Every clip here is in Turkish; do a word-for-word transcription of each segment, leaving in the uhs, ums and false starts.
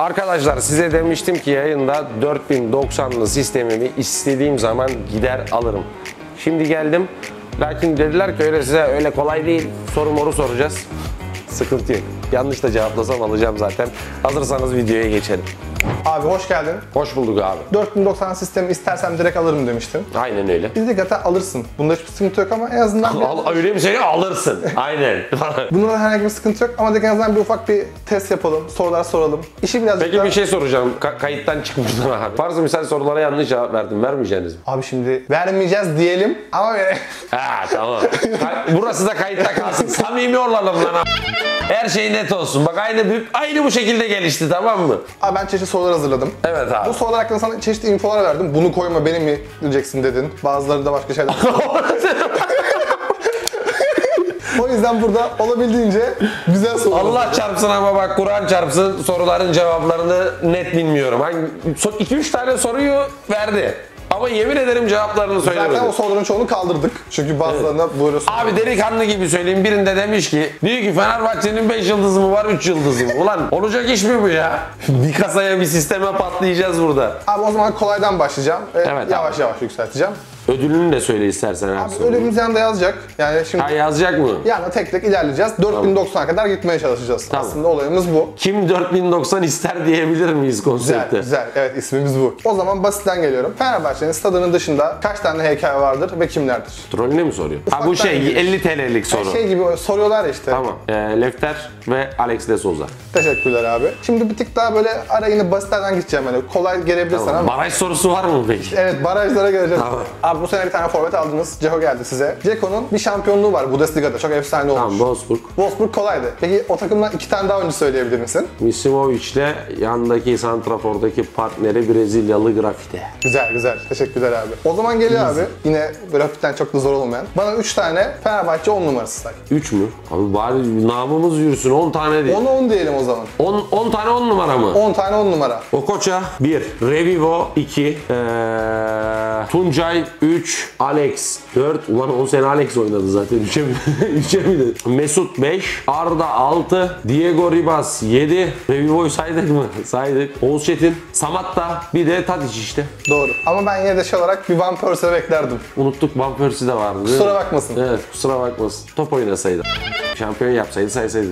Arkadaşlar size demiştim ki yayında dört bin doksanlı sistemimi istediğim zaman gider alırım. Şimdi geldim. Lakin dediler ki öyle size öyle kolay değil. Soru moru soracağız. Sıkıntı yok. Yanlış da cevaplasam alacağım zaten. Hazırsanız videoya geçelim. Abi hoş geldin. Hoş bulduk abi. dört bin doksan sistemi istersem direkt alırım demiştin. Aynen öyle. Biz de zaten alırsın. Bunda hiçbir sıkıntı yok ama en azından... Al, öyle mi söylüyor? Alırsın. Aynen. Bunda da herhangi bir sıkıntı yok ama de en azından bir ufak bir test yapalım, sorular soralım. İşi birazcık Peki daha... bir şey soracağım. Ka- kayıttan çıkmıştım abi. Farzı misal sorulara yanlış cevap verdim. Vermeyeceğiniz mi? Abi şimdi vermeyeceğiz diyelim ama vere... Ha tamam. Ka- Burası da kayıtta kalsın. Samimi olalım lan. Her şey net olsun. Bak aynı aynı bu şekilde gelişti, tamam mı? Abi ben çeşitli sorular hazırladım. Evet abi. Bu sorular hakkında sana çeşitli infolar verdim. Bunu koyma, beni mi diyeceksin dedin. Bazıları da başka şeyler. O yüzden burada olabildiğince güzel sorular. Allah çarpsın ama bak Kur'an çarpsın, soruların cevaplarını net bilmiyorum. iki üç tane soruyu verdi. Ama yemin ederim cevaplarını söylemedi. Zaten o soruların çoğunu kaldırdık. Çünkü bazılarına evet. Böyle sorular. Abi delikanlı gibi söyleyeyim. Birinde demiş ki, diyor ki Fenerbahçe'nin beş yıldızı mı var, üç yıldızı mı? Ulan olacak iş mi bu ya? Bir kasaya bir sisteme patlayacağız burada. Abi o zaman kolaydan başlayacağım. Ve evet yavaş abi. yavaş yükselteceğim. Ödülünü de söyle istersen. Abi ödülümüz yanında yazacak. Yani şimdi... Ha yazacak mı? Yani tek tek ilerleyeceğiz. dört bin doksana kadar gitmeye çalışacağız. Tamam. Aslında olayımız bu. Kim dört bin doksan ister diyebilir miyiz konsepte? Güzel, güzel. Evet, ismimiz bu. O zaman basitten geliyorum. Fenerbahçe'nin stadının dışında kaç tane heykel vardır ve kimlerdir? Trollüne mi soruyor? Ha bu şey elli T L'lik soru. Yani şey gibi soruyorlar ya işte. Tamam. Ee, Lefter ve Alex de Souza. Teşekkürler abi. Şimdi bir tık daha böyle arayını basitlerden gideceğim. Yani kolay gelebilir tamam. sana ama. Baraj sorusu var mı peki? Evet, barajlara geleceğiz. Tamam. Abi bu sene bir tane forvet aldınız. Ceko geldi size. Ceko'nun bir şampiyonluğu var Bundesliga'da. Çok efsane olmuş. Tamam, Wolfsburg. Wolfsburg kolaydı. Peki o takımdan iki tane daha oyuncu söyleyebilir misin? Misimovic'le yandaki santrafordaki partneri Brezilyalı Grafite. Güzel güzel. Teşekkürler abi. O zaman geliyor abi. Yine böyle hafiften çok da zor olmayan. Bana üç tane Fenerbahçe on numarası say. üç mü? Abi bari namımız yürüsün, on tane değil. on on diyelim o zaman. on, on tane on numara mı? on tane on numara. Okocha bir, Revivo iki, ee, Tuncay üç, Alex dört. Ulan on sene Alex oynadı zaten. üçe mi? üçe miydi? Mesut beş, Arda altı, Diego Ribas yedi. Revivo'yu saydık mı? Saydık. Oğuz Çetin, Samatta, bir de Tadic işte. Doğru. Ama ben yine de şey olarak bir Van Persie'e beklerdim. Unuttuk, Van Persie de vardı. Kusura bakmasın. Evet, kusura bakmasın. Top oynasaydı. Şampiyon yapsaydı saysaydı.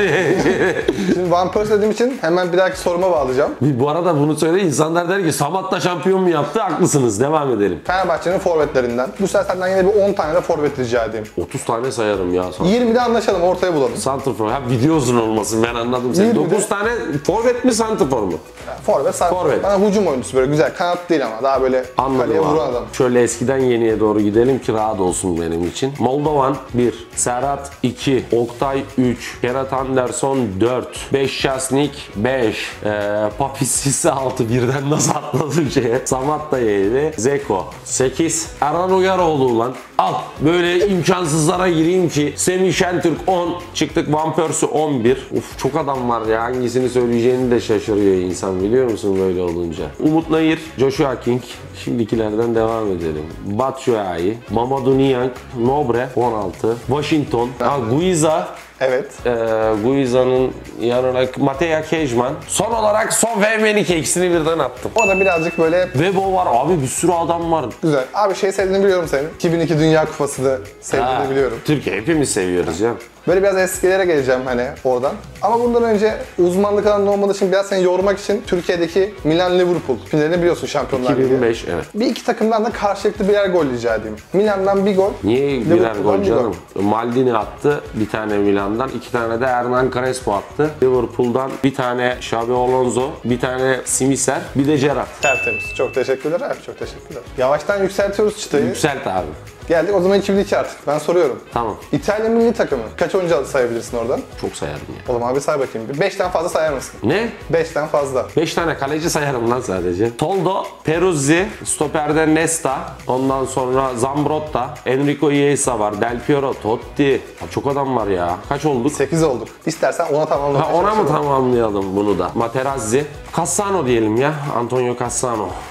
Şimdi Van Persie dediğim için hemen bir dahaki soruma bağlayacağım. Bu arada bunu söyle, insanlar der ki Samatta şampiyon mu yaptı? Haklısınız. Devam edelim. Fenerbahçe'nin forvetlerinden. Bu sefer senden yine bir on tane de forvet rica edeyim. otuz tane sayarım ya sana. yirmide anlaşalım, ortaya bulalım. Santrfor. Ha video uzun olmasın, ben anladım seni. yirmide dokuz tane forvet mi santrfor mu? Yani forvet, santrfor. Forvet. Bana hücum oyuncusu böyle güzel. Kanat değil ama daha böyle Anladım kaleye abi. vuran adam. Şöyle eskiden yeniye doğru gidelim ki rahat olsun benim için. Moldovan bir, Serhat iki, Oktay üç, Kerat Anderson dört, beş Şasnik beş, ee, Papis Sisi altı, birden nasıl atladım şeye. Samatta yedi, Zeko sekiz, Erhan Uyaroğlu ulan. Al böyle imkansızlara gireyim ki Semih Şentürk on, çıktık Van Persie on bir. Uf çok adam var ya, hangisini söyleyeceğini de şaşırıyor insan, biliyor musun böyle olunca. Umut Nayır, Joshua King, şimdikilerden devam edelim. Batshuayi, Mamadou Niang, Nobre on altı, Washington, ha, Guiza. Evet. Ee, Guiza'nın yanına Mateja Kejman. Son olarak Son ve Menike, ikisini birden attım. O da birazcık böyle Vebo var abi, bir sürü adam var. güzel. Abi şey sevdiğini biliyorum senin. iki bin iki Dünya Kupası'nı sevdiğini Ha, biliyorum. Türkiye hepimiz seviyoruz ya. Böyle biraz eskilere geleceğim hani oradan. Ama bundan önce uzmanlık alanında olmadığı için biraz seni yormak için Türkiye'deki Milan Liverpool finalini biliyorsun, Şampiyonlar Ligi. iki bin beş evet. Bir iki takımdan da karşılıklı birer gol rica edeyim. Milan'dan bir gol. Niye birer Liverpool'dan gol bir canım? Maldini attı bir tane Milan'dan, iki tane de Hernan Crespo attı. Liverpool'dan bir tane Xabi Alonso, bir tane Simiser, bir de Gerrard. Tertemiz. Çok teşekkürler abi, çok teşekkürler. Yavaştan yükseltiyoruz çıtayı. Yükselt abi. Geldik o zaman iki bin iki artık. Ben soruyorum. Tamam. İtalya milli takımı kaç oyuncu sayabilirsin oradan? Çok sayarım ya. O zaman bir say bakayım. beşten fazla sayar mısın? Ne? beşten fazla. beş tane kaleci sayarım lan sadece. Toldo, Peruzzi, stoperde Nesta, ondan sonra Zambrotta, Enrico Chiesa var, Del Piero, Totti. Abi çok adam var ya. Kaç olduk? sekiz olduk. İstersen ona tamamla. Ha, ona mı tamamlayalım bunu da? Materazzi. Cassano diyelim ya. Antonio Cassano.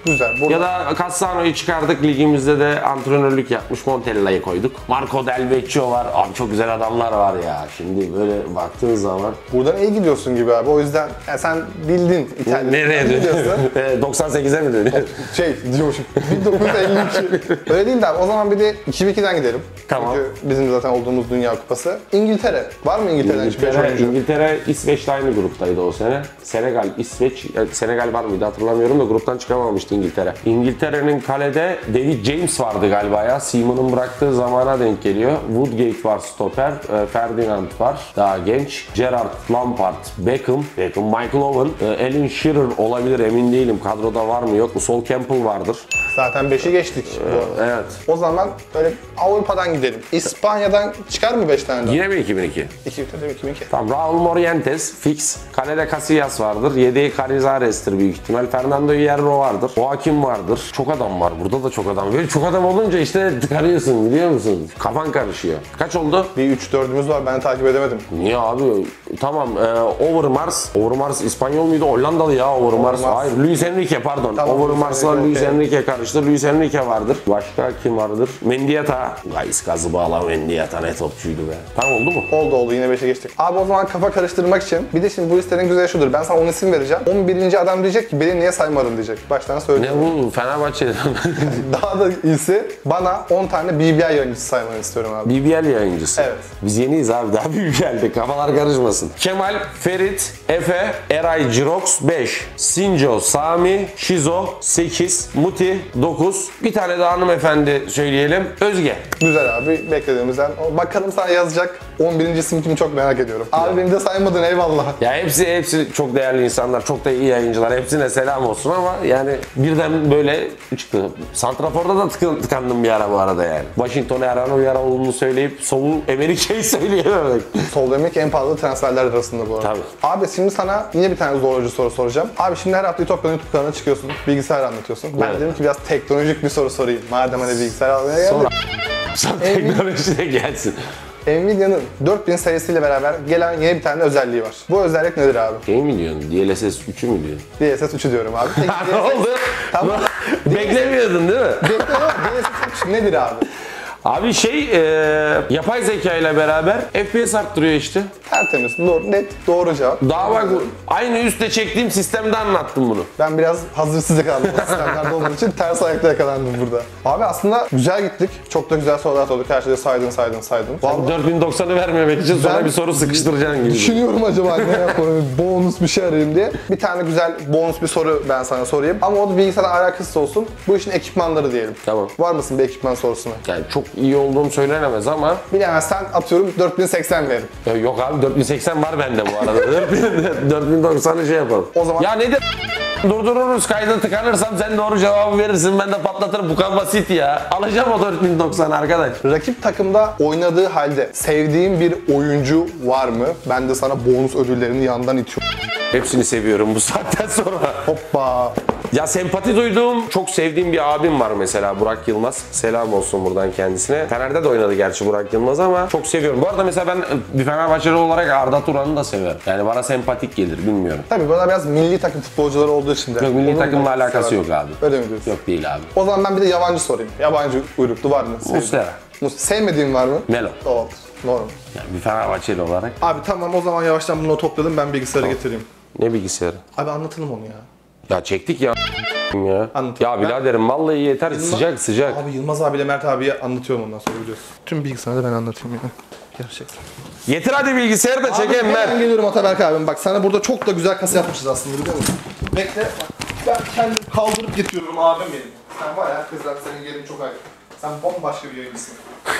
Güzel. Burada... Ya da Cassano'yu çıkardık, ligimizde de antrenörlük yapmış Montella'yı koyduk. Marco Del Vecchio var. Abi çok güzel adamlar var ya. Şimdi böyle baktığın zaman. Buradan iyi gidiyorsun gibi abi. O yüzden yani sen bildin İtalya. Nereye dönüyorsun? doksan sekize mi dönüyor? Şey diyormuşum. bin dokuz yüz elli iki. Öyle değil de abi. O zaman bir de iki bin ikiden gidelim. Tamam. Çünkü bizim zaten olduğumuz Dünya Kupası. İngiltere. Var mı İngiltere'den hiçbir İngiltere, oyuncu? İngiltere İsveç'le aynı gruptaydı o sene. Senegal, İsveç, yani Senegal var mıydı hatırlamıyorum da gruptan çıkamamıştı İngiltere. İngiltere'nin kalede David James vardı galiba ya. Seaman'ın bıraktığı zamana denk geliyor. Woodgate var stoper, e, Ferdinand var daha genç. Gerrard, Lampard, Beckham, Beckham, Michael Owen, e, Alan Shearer olabilir emin değilim. Kadroda var mı yok mu? Sol Campbell vardır. Zaten beşi geçtik bu arada. Evet. O zaman böyle Avrupa'dan gidelim. İspanya'dan çıkar mı beş tane daha? Yine mi iki bin iki? iki bin iki. iki bin iki. Tamam, Raul Morientes fix. Kalede Casillas vardır. Yedeği Canizares'tir büyük ihtimal. Fernando Hierro vardır. Joaquim vardır. Çok adam var. Burada da çok adam. Böyle çok adam olunca işte tıkanıyorsun biliyor musun? Kafan karışıyor. Kaç oldu? Bir üç dördümüz var. Ben takip edemedim. Niye abi? Tamam. E, Overmars. Overmars İspanyol muydu? Hollandalı ya Overmars. Overmars. Hayır. Luis Enrique pardon. Tamam, Overmars'la Luis Luis Enrique. Enrique karıştı. Luis Enrique vardır. Başka kim vardır? Mendieta. Guys gazı bağla Mendieta ne topçuydu be. Tamam oldu mu? Oldu oldu. Yine beşe geçtik. Abi o zaman kafa karıştırmak için bir de şimdi bu listenin güzel şudur. Ben sana on isim vereceğim. on birinci adam diyecek ki beni niye saymadın diyecek. Baştan söyleyeyim. Ne bu? Fenerbahçe'den. Daha da iyisi bana on tane B B L yayıncısı saymanı istiyorum abi. B B L yayıncısı. Evet. Biz yeniyiz abi daha B B L'de kafalar karışmasın. Kemal, Ferit, Efe, Eray, Cirox beş, Sinco, Sami, Şizo sekiz, Muti dokuz. Bir tane daha hanımefendi söyleyelim. Özge. Güzel abi. Beklediğimizden. O- Bakalım sana yazacak. on birinci isim kimi çok merak ediyorum. Abi beni de saymadın eyvallah. Ya hepsi hepsi çok değerli insanlar, çok da iyi yayıncılar. Hepsine selam olsun ama yani birden böyle çıktı. Santrafor'da da tıkın, tıkandım bir ara bu arada yani. Washington'a Erhan Uyaraoğlu'nu söyleyip Solu Emerike'yi söyleyememek. Sol demek en pahalı transferler arasında bu arada. Tabii. Abi şimdi sana yine bir tane zorlayıcı soru soracağım. Abi şimdi her hafta Ütopya'nın YouTube kanalına çıkıyorsun. Bilgisayar anlatıyorsun. Ben Evet. dedim ki biraz teknolojik bir soru sorayım. Madem hani bilgisayar almaya geldik. Sonra sen teknoloji de gelsin. Nvidia'nın dört bin serisiyle beraber gelen yeni bir tane özelliği var. Bu özellik nedir abi? Şey mi diyorsun? D L S S üçü mü diyorsun? D L S S üçü diyorum abi. Peki, Ne oldu? Tamam. Beklemiyordun değil mi? Bekle ama D L S S üç nedir abi? Abi şey, e, yapay zeka ile beraber F P S arttırıyor işte. Tertemiz, doğru, net, doğru cevap. Daha bak aynı üstte çektiğim sistemde anlattım bunu. Ben biraz hazırsız yakalandım o sistemlerde olduğum için ters ayakta yakalandım burada. Abi aslında güzel gittik. Çok da güzel sorular sorduk. Her şeyde saydın, saydın, saydın. Vallahi dört bin doksanı vermemek için sonra Ben- bir soru sıkıştıracaksın gibi. düşünüyorum acaba ne yapalım, bonus bir şey arayayım diye. Bir tane güzel bonus bir soru ben sana sorayım. Ama o da bilgisayarla alakasız olsun. Bu işin ekipmanları diyelim. Tamam. Var mısın bir ekipman sorusuna? Yani çok iyi olduğum söylenemez ama Bilemezsen atıyorum dört bin seksen verin. ya yok abi dört bin seksen var bende bu arada. dört bin doksanı şey yapalım. O zaman- Ya ne de durdururuz kayda tıkanırsam sen doğru cevabı verirsin ben de patlatırım bu kadar basit ya. Alacağım o dört bin doksan arkadaş. Rakip takımda oynadığı halde sevdiğin bir oyuncu var mı? Ben de sana bonus ödüllerini yandan itiyorum. Hepsini seviyorum bu saatten sonra. Hoppa. Ya sempati duyduğum, çok sevdiğim bir abim var mesela Burak Yılmaz. Selam olsun buradan kendisine. Fener'de de oynadı gerçi Burak Yılmaz ama çok seviyorum. Bu arada mesela ben bir Fenerbahçeli olarak Arda Turan'ı da severim. Yani bana sempatik gelir bilmiyorum. Tabii bana biraz milli takım futbolcuları olduğu için de. Yok milli Onun takımla da alakası severim. yok abi. Öyle mi diyorsun? Yok değil abi. O zaman ben bir de yabancı sorayım. Yabancı uyruklu var mı? Sevdiğin? Muslera. Mus- Sevmediğin var mı? Melo. Doğru. Normal. Yani bir Fenerbahçeli olarak. Abi tamam o zaman yavaştan bunu toplayalım ben bilgisayarı getireyim. Ne bilgisayarı? Abi anlatalım onu ya. Ya çektik ya ya. Anlat. Ya biraderim vallahi yeter sıcak sıcak. Abi Yılmaz abiyle Mert abiye anlatıyorum ondan sonra biliyorsun. Tüm bilgisayarı da ben anlatayım ya. Gerçekten. Getir hadi bilgisayarı da Abi çekeyim hemen ben. geliyorum Ataberk abim. Bak sana burada çok da güzel kasa yapmışız aslında biliyor musun? Bekle. Bak, ben kendim kaldırıp getiriyorum abim benim. Sen var ya kızlar senin yerin çok ayrı. Sen bambaşka bir yayıncısın.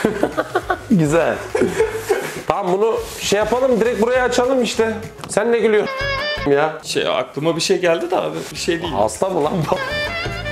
Güzel. Tamam bunu şey yapalım direkt buraya açalım işte. Sen ne gülüyorsun ya? Şey aklıma bir şey geldi de abi bir şey değil. Hasta mı lan bu?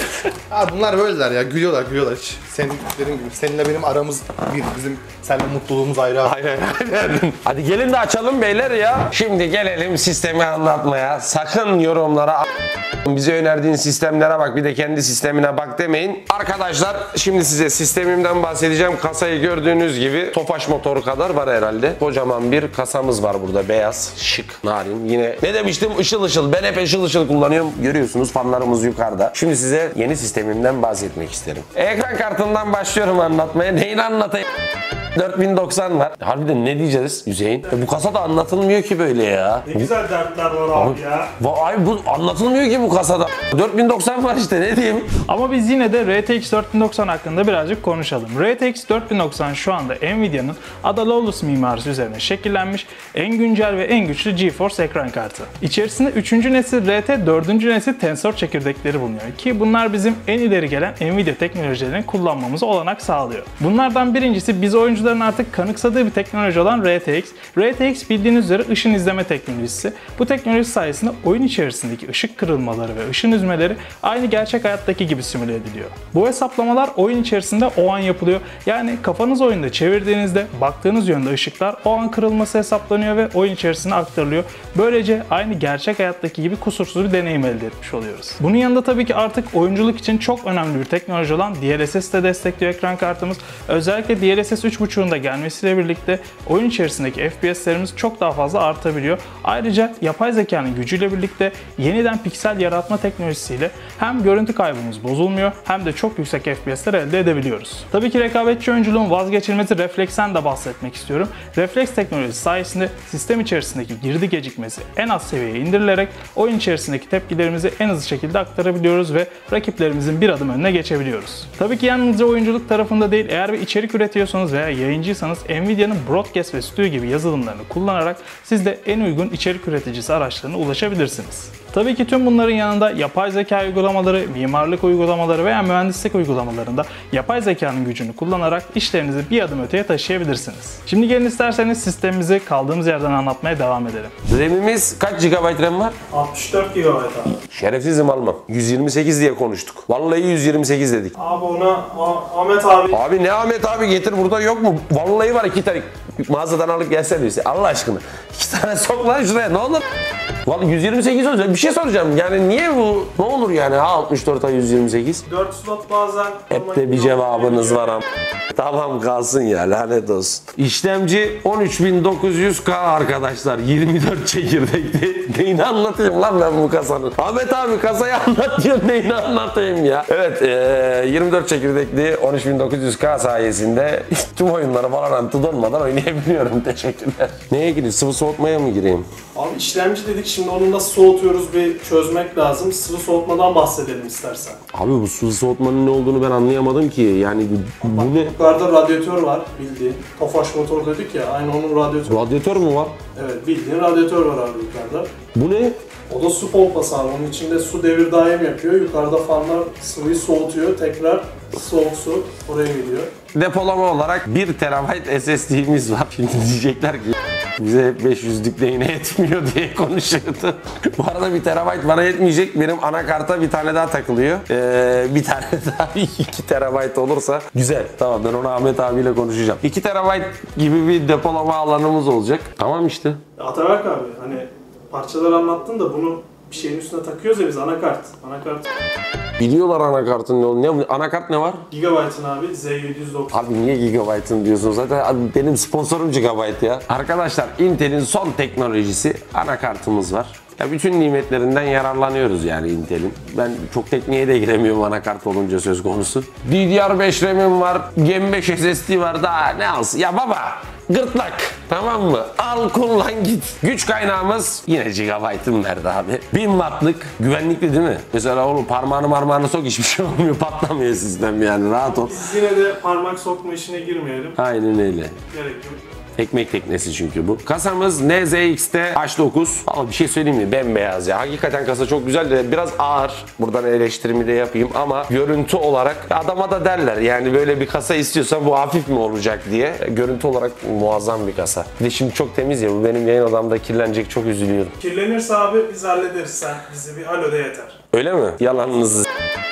Abi bunlar böyleler ya, gülüyorlar gülüyorlar hiç. Senin dediğin gibi, seninle benim aramız bir, bizim seninle mutluluğumuz ayrı abi. Aynen aynen. Hadi gelin de açalım beyler ya. Şimdi gelelim sistemi anlatmaya. Sakın yorumlara a- bize önerdiğin sistemlere bak, bir de kendi sistemine bak demeyin. Arkadaşlar şimdi size sistemimden bahsedeceğim. Kasayı gördüğünüz gibi Tofaş motoru kadar var herhalde. Kocaman bir kasamız var burada, beyaz, şık, narin. Yine ne demiştim, ışıl ışıl. Ben hep ışıl ışıl kullanıyorum. Görüyorsunuz fanlarımız yukarıda. Şimdi size yeni sistemimden bahsetmek isterim. Ekran kartından başlıyorum anlatmaya. Neyini anlatayım? dört bin doksan var. Harbiden ne diyeceğiz Hüseyin? E bu kasada anlatılmıyor ki böyle ya. Ne güzel dertler var abi ya. Vay, bu anlatılmıyor ki bu kasada. dört bin doksan var işte, ne diyeyim? Ama biz yine de R T X dört bin doksan hakkında birazcık konuşalım. R T X dört bin doksan şu anda Nvidia'nın Ada Lovelace mimarisi üzerine şekillenmiş en güncel ve en güçlü GeForce ekran kartı. İçerisinde üçüncü nesil R T, dördüncü nesil Tensor çekirdekleri bulunuyor ki bunlar bizim en ileri gelen Nvidia teknolojilerini kullanmamıza olanak sağlıyor. Bunlardan birincisi biz oyuncuların artık kanıksadığı bir teknoloji olan R T X. R T X bildiğiniz üzere ışın izleme teknolojisi. Bu teknoloji sayesinde oyun içerisindeki ışık kırılmaları ve ışın üzmeleri aynı gerçek hayattaki gibi simüle ediliyor. Bu hesaplamalar oyun içerisinde o an yapılıyor. Yani kafanız oyunda çevirdiğinizde baktığınız yönde ışıklar o an kırılması hesaplanıyor ve oyun içerisine aktarılıyor. Böylece aynı gerçek hayattaki gibi kusursuz bir deneyim elde etmiş oluyoruz. Bunun yanında tabii ki artık oyunculuk için çok önemli bir teknoloji olan D L S S de destekliyor ekran kartımız. Özellikle D L S S üç nokta beş'un da gelmesiyle birlikte oyun içerisindeki F P S'lerimiz çok daha fazla artabiliyor. Ayrıca yapay zekanın gücüyle birlikte yeniden piksel yaratma teknolojisiyle hem görüntü kaybımız bozulmuyor hem de çok yüksek F P S'ler elde edebiliyoruz. Tabii ki rekabetçi oyunculuğun vazgeçilmezi Reflex'ten de bahsetmek istiyorum. Reflex teknolojisi sayesinde sistem içerisindeki girdi gecikmesi en az seviyeye indirilerek oyun içerisindeki tepkilerimizi en hızlı şekilde aktarabiliyoruz ve rakiplerimizin bir adım önüne geçebiliyoruz. Tabii ki yalnızca oyunculuk tarafında değil, eğer bir içerik üretiyorsanız veya yayıncıysanız Nvidia'nın Broadcast ve Studio gibi yazılımlarını kullanarak siz de en uygun içerik üreticisi araçlarına ulaşabilirsiniz. Tabii ki tüm bunların yanında yapay zeka uygulamaları, mimarlık uygulamaları veya mühendislik uygulamalarında yapay zekanın gücünü kullanarak işlerinizi bir adım öteye taşıyabilirsiniz. Şimdi gelin isterseniz sistemimizi kaldığımız yerden anlatmaya devam edelim. RAM'imiz kaç G B RAM var? altmış dört gigabayt abi. Şerefsizim almam. yüz yirmi sekiz diye konuştuk. Vallahi yüz yirmi sekiz dedik. Abi ona Ah- Ahmet abi. Abi ne Ahmet abi, getir, burada yok mu? Vallahi var, iki tane mağazadan alıp gelsene birisi. Allah aşkına. İki tane sok lan şuraya, ne olur. Vallahi yüz yirmi sekiz olacak. Bir şey soracağım. Yani niye bu? Ne olur yani? Ha altmış dört ha yüz yirmi sekiz. dört slot bazen. Hep de bir cevabınız var ama. Tamam kalsın ya, lanet olsun. İşlemci on üç bin dokuz yüz K arkadaşlar. yirmi dört çekirdekli. Neyini anlatayım lan ben bu kasanın? Ahmet abi kasayı anlatıyor, neyini anlatayım ya? Evet, ee, yirmi dört çekirdekli on üç bin dokuz yüz K sayesinde tüm oyunları Valorant'ı donmadan oynayabiliyorum. Teşekkürler. Neye gireyim? Sıvı soğutmaya mı gireyim? Abi işlemci dedik, şimdi onu nasıl soğutuyoruz bir çözmek lazım. Sıvı soğutmadan bahsedelim istersen. Abi bu sıvı soğutmanın ne olduğunu ben anlayamadım ki. Yani bu, bu ne? Yukarıda radyatör var bildiğin. Tofaş motor dedik ya, aynı onun radyatörü. Radyatör mü var? Evet, bildiğin radyatör var abi yukarıda. Bu ne? O da su pompası abi. Onun içinde su devir daim yapıyor. Yukarıda fanlar sıvıyı soğutuyor. Tekrar soğuk su oraya gidiyor. Depolama olarak bir terabayt S S D'miz var. Şimdi diyecekler ki bize hep beş yüzlük neyine yetmiyor diye konuşuyordu. Bu arada bir terabayt bana yetmeyecek. Benim anakarta bir tane daha takılıyor. Ee, bir tane daha iki terabayt olursa güzel. Tamam, ben onu Ahmet abiyle konuşacağım. iki terabayt gibi bir depolama alanımız olacak. Tamam işte. Ataberk abi, hani parçaları anlattın da bunu bir şeyin üstüne takıyoruz ya biz, anakart. Anakart Biliyorlar anakartın ne olduğunu. Ne, anakart ne var? Gigabyte'ın abi Z yedi yüz doksan. Abi niye gigabyte'ın diyorsun? Zaten abi benim sponsorum Gigabyte ya. Arkadaşlar Intel'in son teknolojisi anakartımız var. Ya bütün nimetlerinden yararlanıyoruz yani Intel'in. Ben çok tekniğe de giremiyorum anakart olunca söz konusu. D D R beş RAM'im var, Gen beş S S D var, daha ne alsın? Ya baba, gırtlak, tamam mı? Al kullan git. Güç kaynağımız yine gigabyte'ım nerede abi? bin wattlık, güvenlikli değil mi? Mesela oğlum parmağını marmağını sok, hiçbir şey olmuyor, patlamıyor sistem yani, rahat ol. Biz yine de parmak sokma işine girmeyelim. Aynen öyle. Gerek yok. Ekmek teknesi çünkü bu. Kasamız N Z X T H dokuz. Ama bir şey söyleyeyim mi? Bembeyaz ya. Hakikaten kasa çok güzel de biraz ağır. Buradan eleştirimi de yapayım ama görüntü olarak adama da derler. Yani böyle bir kasa istiyorsan bu hafif mi olacak diye. Görüntü olarak muazzam bir kasa. Bir de şimdi çok temiz ya. Bu benim yayın odamda kirlenecek, çok üzülüyorum. Kirlenirse abi biz hallederiz, sen bizi bir alo de yeter. Öyle mi? Yalanınızı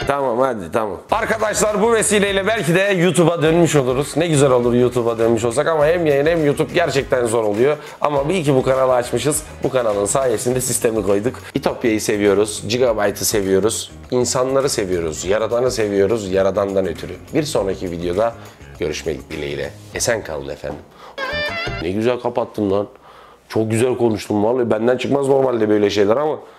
Tamam hadi tamam. Arkadaşlar bu vesileyle belki de YouTube'a dönmüş oluruz. Ne güzel olur YouTube'a dönmüş olsak ama hem yayın hem YouTube gerçekten zor oluyor. Ama iyi ki bu kanalı açmışız. Bu kanalın sayesinde sistemi koyduk. İtopya'yı seviyoruz, Gigabyte'ı seviyoruz, insanları seviyoruz, Yaradan'ı seviyoruz, Yaradan'dan ötürü. Bir sonraki videoda görüşmek dileğiyle. Esen kalın efendim. Ne güzel kapattın lan. Çok güzel konuştum vallahi. Benden çıkmaz normalde böyle şeyler ama